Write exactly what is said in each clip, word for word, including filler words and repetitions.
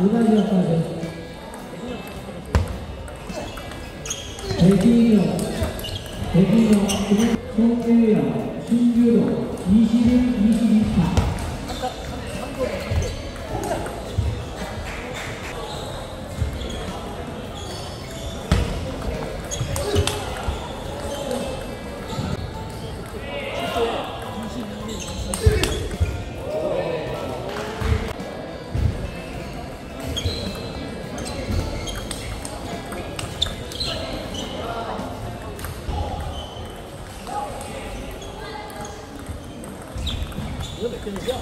무단이었거든. 백인영, 백인영, 송혜영, 신규로 이십일, 이십이 타. 이거 몇 개이야?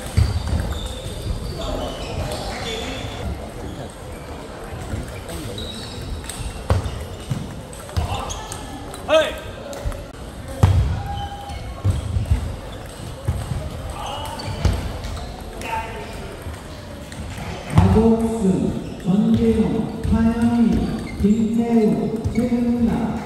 헤이! 박옥순, 전재용, 한영희, 김태우, 최은나.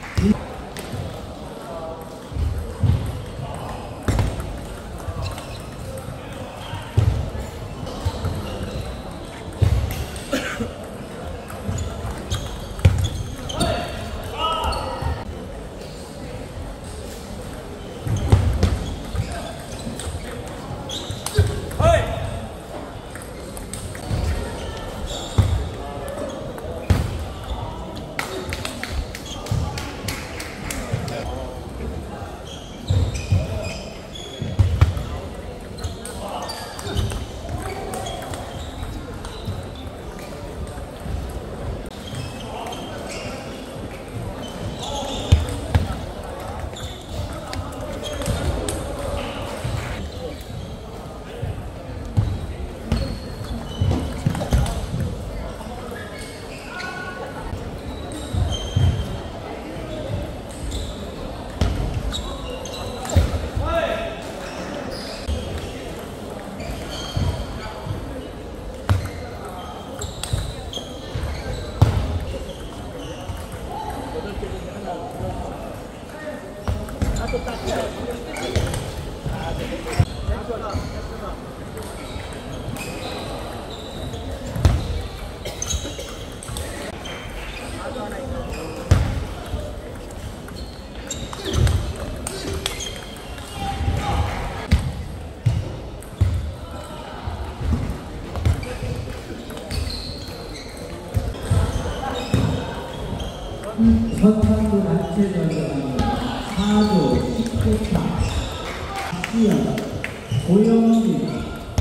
선상도 단체 전쟁하는 사조 십구 타 박지연, 고영진,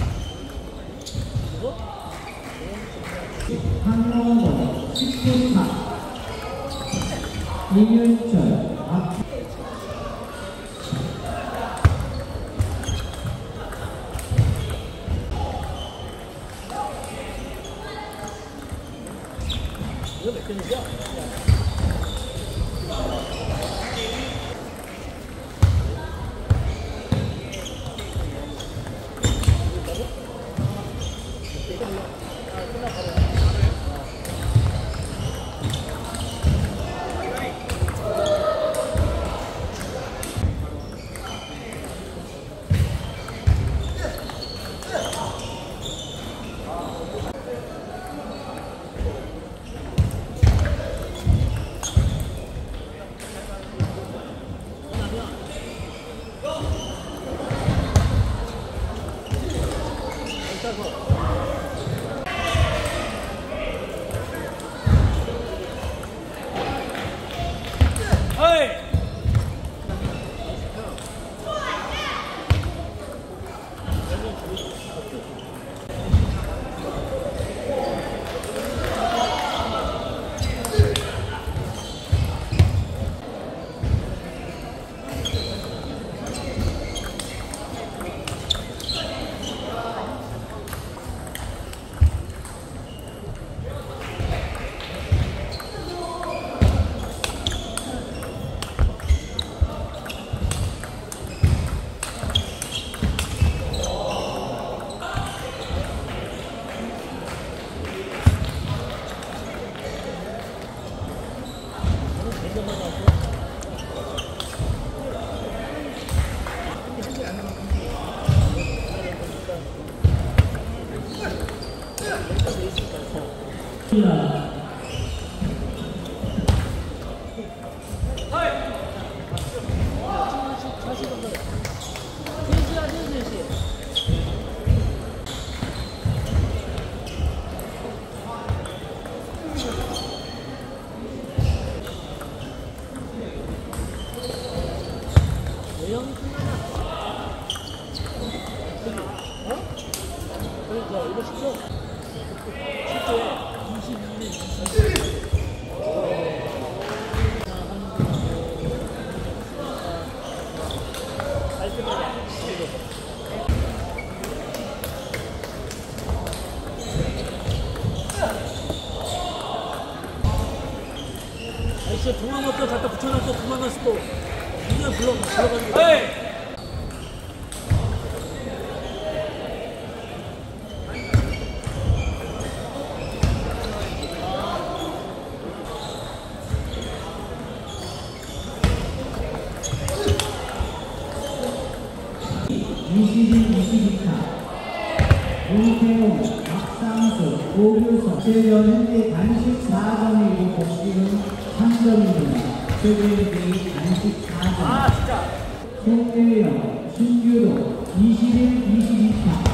한영호 십구 타 이윤철, 박 이거 몇 개이야? 외형이 끝나나? 어? 그러니까 이거 쉽죠? 쉽죠? 이십이 년, 이십이 년. 진짜 동화мот도 갖다 붙여놨어. 도망갔어 또. 그냥 불러, 불러가는 거. 에이! 이십일, 이십이 차 윤태용, 박상수, 오규석, 최전 현재 단식 사 점이고 복식은 삼 점입니다. 최근기 단식 사 점. 아, 진짜. 송대영, 신규로 이십일, 이십이 차.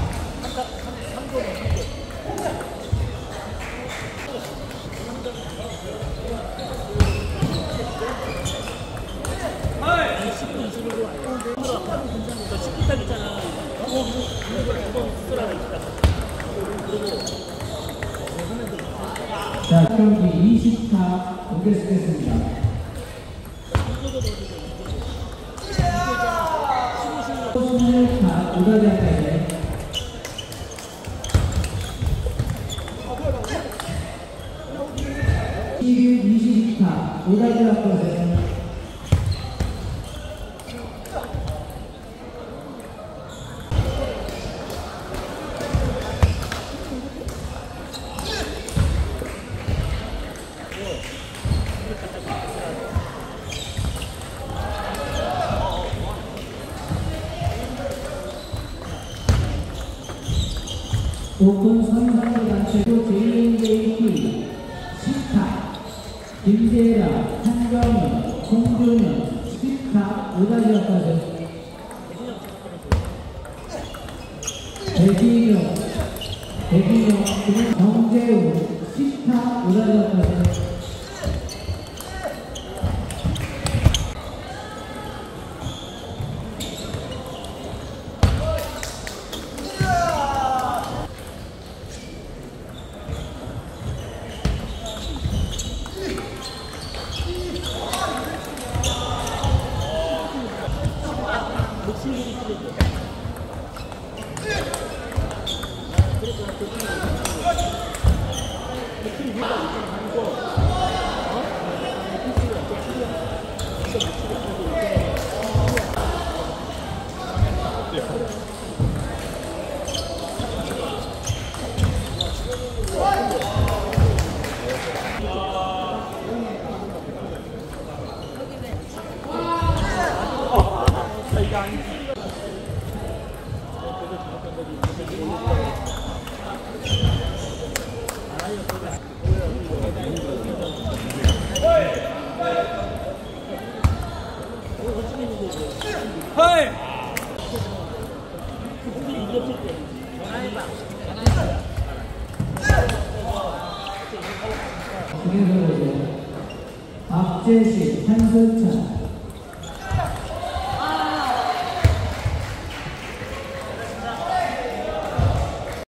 십 분, 이십일로 너 십 분 딱 있잖아. 어, 두번 쓰라고 있다. 그리고 자, 경기 이십 차 공개하겠습니다. 십육 차 우다대까지 이십일, 이십이 차 우다대 앞에서 오픈 선수단체 단체도 제이엔제이티 십 타 김세라, 한정희, 송준현 십 타 우다지역까지 백인용, 백인용, 그리고 정재우 십 타 우다지역까지 헤이! 박재식, 한석찬,